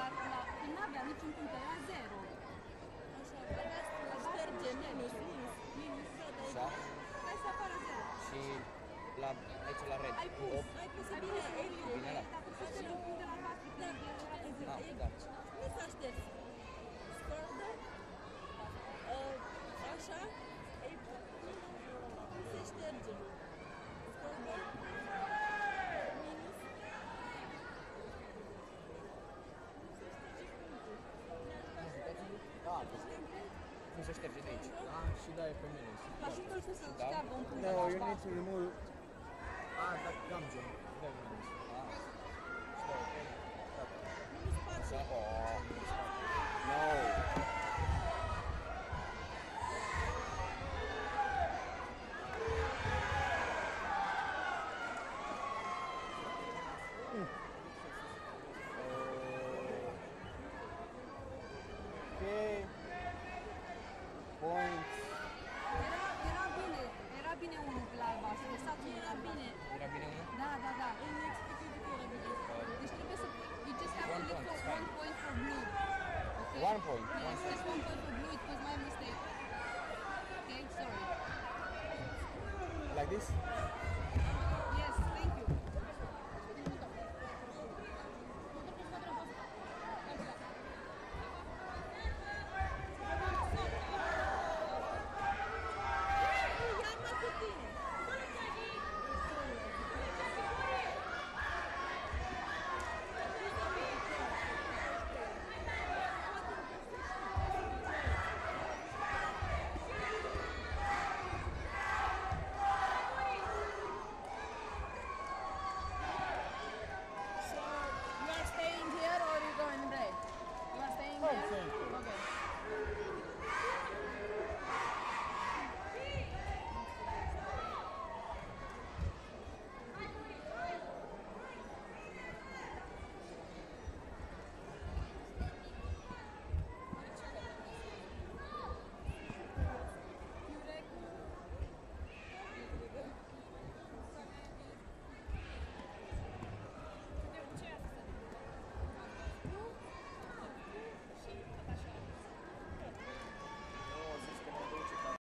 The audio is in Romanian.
dar când n-avea niciun punct, era 0. Așa, șterge, minus. Așa. Hai să apară 0. Și la, aici la red. Ai pus bine, Bine, da. Dar să ștergi un punct de la 4, când era Da, 0. da. nu s-a șters. Scroll așa, nu se șterge. Scroll minus. Da, cum se șterge de aici. Da, și da, e pe minus. Ajută-l să Da. șteargă un punct de No, la you need 4. to remove. Ah, that comes on. There minus. Minus 4. Așa, oh. No. Okay. Points. Era bine unul pe la albastru, lăsați Era bine. Era bine unul? Da. Îmi explică de că era bine. Deci trebuie să you just have to One look point, for it's fine. 1 point for blue. Okay? 1 point. Yes, just 1 point for blue. It was my mistake. Okay, sorry. Like this?